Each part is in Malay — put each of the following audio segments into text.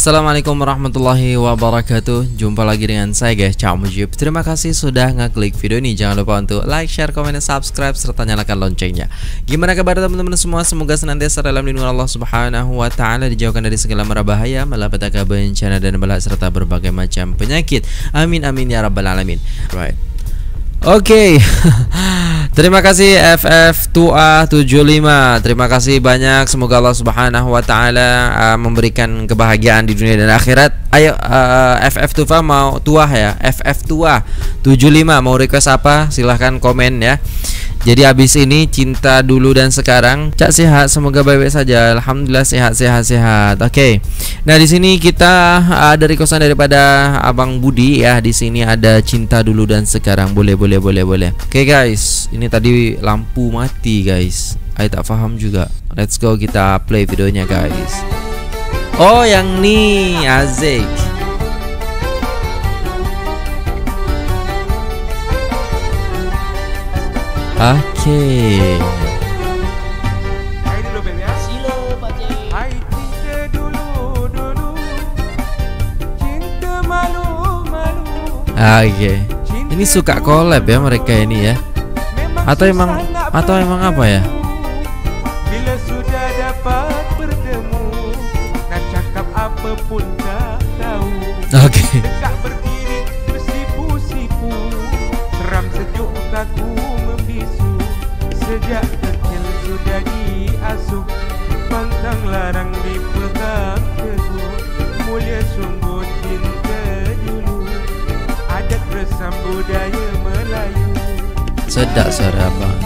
Assalamualaikum warahmatullahi wabarakatuh. Jumpa lagi dengan saya guys, Cak Mujib. Terima kasih sudah ngeklik video ini. Jangan lupa untuk like, share, komen, dan subscribe serta nyalakan loncengnya. Gimana kabar teman-teman semua? Semoga senantiasa dalam lindungan Allah Subhanahu wa taala, dijauhkan dari segala mara bahaya, malapetaka, bencana dan bala serta berbagai macam penyakit. Amin amin ya rabbal alamin. Right. Oke. Terima kasih FF2A75. Terima kasih banyak. Semoga Allah Subhanahu wa taala memberikan kebahagiaan di dunia dan akhirat. Ayo FF2A mau tuah ya. FF2A75 mau request apa? Silahkan komen ya. Jadi habis ini cinta dulu dan sekarang. Cak sehat, semoga baik-baik saja. Alhamdulillah sehat. Oke. Nah, di sini kita ada requestan daripada Abang Budi ya. Di sini ada cinta dulu dan sekarang. Boleh. Oke guys, ini tadi lampu mati guys. Saya tak paham juga. Let's go, kita play videonya guys. Oh, yang nih Azik. Oke. Oke. Ini suka collab ya mereka ini ya. Atau emang apa ya? Bila sudah dapat bertemu, nak cakap apa pun tak tahu. Oke. Dekat berdiri bersipu-sipu, seram sejuk kaku membisu. Sejak kecil sudah diasuh, pantang larang dipegang teguh. Mulia sungguh cinta dulu, adat resam budaya Melayu. Sedap suara abang.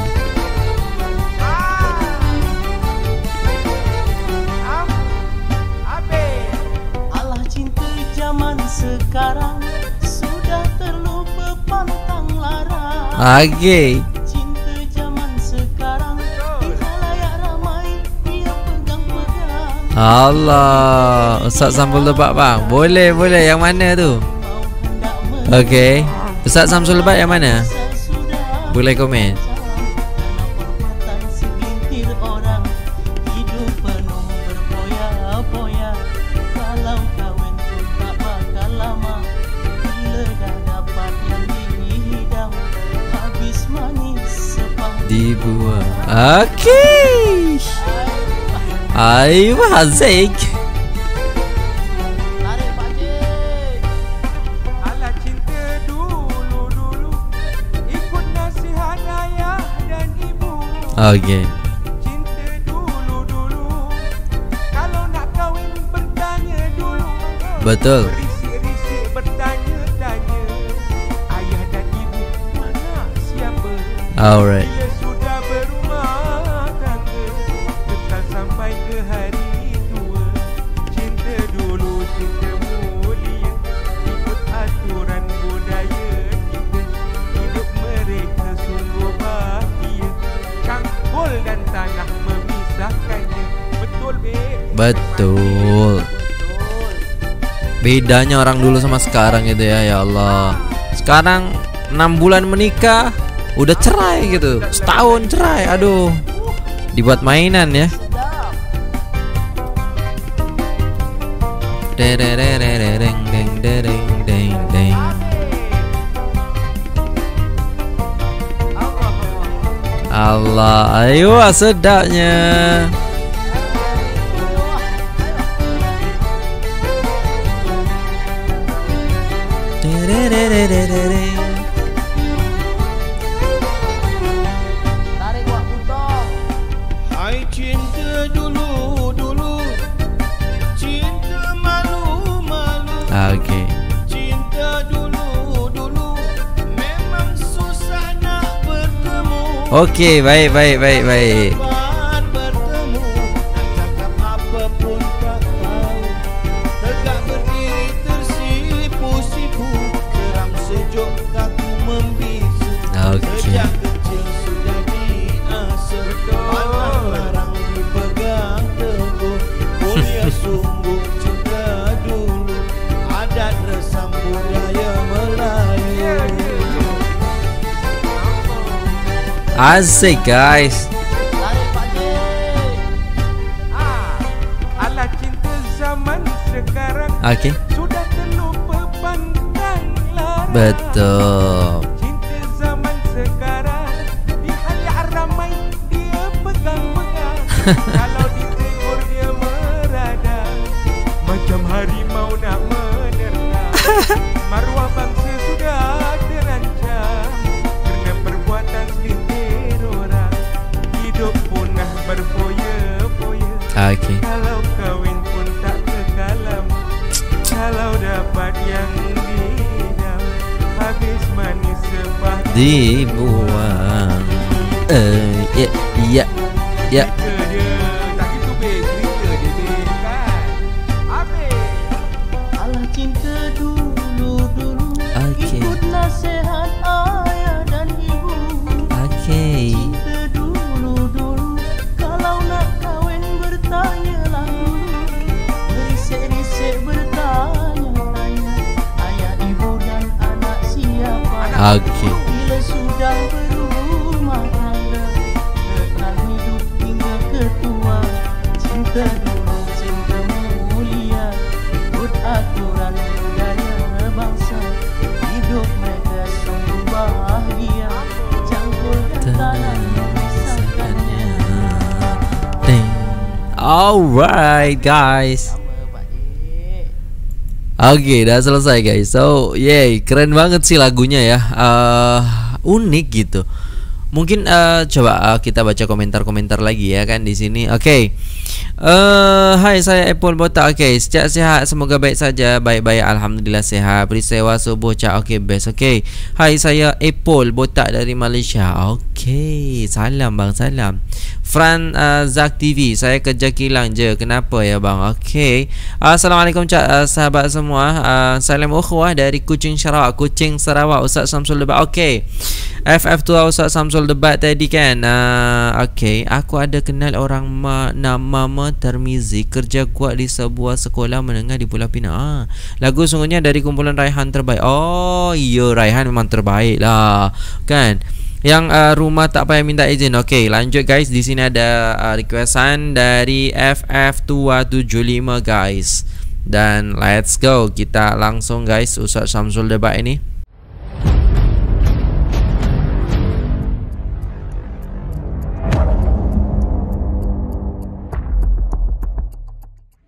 Allah cinta zaman sekarang sudah terlupa pantang larang. Oke. Cinta zaman sekarang di khalayak ramai dia pegang-pegang. Allah, Ustaz Samsul Lebat bang. Boleh. Yang mana tu? Oke. Ustaz Samsul Lebat yang mana? Boleh komen. Dibuang. Oke. Ayo Azik. Oke. Cinta dulu, kalau nak kahwin bertanya dulu. Betul. Risik-risik bertanya-tanya, ayah dan ibu mana siapa? Alright. Bila sudah berumah tangga, kekal sampai ke hari tua. Cinta dulu, cinta mulia, ikut aturan budaya kita. Hidup mereka sungguh bahagia, cangkul dan tanah memisahkannya. Betul, Beb? Betul. Bedanya orang dulu sama sekarang gitu ya. Ya Allah. Sekarang 6 bulan menikah udah cerai gitu. Setahun cerai. Aduh. Dibuat mainan ya. Allah, ayo sedapnya. Tarik wak putong. Hai cinta dulu, cinta malu-malu. Oke. Cinta dulu, memang susah nak bertemu. Oke, baik. Kapan bertemu, nak cakap apa pun tak tahu. Tegak berdiri tersipu-sipu, seram sejuk kaku membisu. Oke. Sejak kecil sudah diasuh, pantang larang dipegang teguh. Mulia sungguh cinta dulu, adat resam budaya Melayu. Asik guys. Tarik Pak J. Alah cinta zaman sekarang Oke. Sudah terlupa pandang lara. Betul. Cinta zaman sekarang di halayak ramai dia pegang-pegang. Kalau ditegur dia meradang macam harimau nak menerkam. Maruah bangsa sudah terancam kerana perbuatan segelintir orang. Hidup punah berfoya-foya. Oke. Kalau kahwin pun tak kekalam. Kalau dapat yang didam, habis manis sepah Dibuang. Ya, ya, ya. cerita dia. Tak gitu be, cerita dia be kan. Habis. Alah cinta dulu-dulu, Okey. ikut nasihat ayah dan ibu. Oke. Cinta dulu-dulu, kalau nak kahwin bertanyalah dulu. Berisik-risik bertanya-tanya, ayah ibu dan anak siapa. Oke. Bila sudah berumah tangga, kekal hidup hingga ketua. Cinta dulu, cinta mulia, ikut aturan budaya bangsa. Hidup mereka sungguh bahagia, cangkulkan tanah memisahkannya. Ding. Alright guys. Sama Pak Dik. Oke, dah selesai guys. So, yay, keren banget sih lagunya ya. Unik gitu. Mungkin coba kita baca komentar-komentar lagi ya kan di sini. Oke. Hai, saya Apple Botak. Oke, sejak sihat, semoga baik saja. Baik-baik, alhamdulillah sihat. Peristiwa subuh cak. Oke, best. Oke. Hai, saya Apple Botak dari Malaysia. Oke, salam bang, salam. Fran Zak TV, saya kerja kilang je. Kenapa ya bang? Okey. Assalamualaikum cak sahabat semua. Salam ukhuwah dari Kuching Sarawak. Kuching Sarawak, Ustaz Samsul Debat. Okey. FF tua Ustaz Samsul Debat tadi kan. Okey, aku ada kenal orang nama Termizi, kerja kuat di sebuah sekolah menengah di Pulau Pinang. Lagu sungguhnya dari kumpulan Raihan terbaik. Oh, iya, Raihan memang terbaik lah. Kan? Yang rumah tak payah minta izin. Okey, lanjut guys. Di sini ada requestan dari FF275 guys. Dan let's go. Kita langsung guys Ustaz Samsul Debat ini.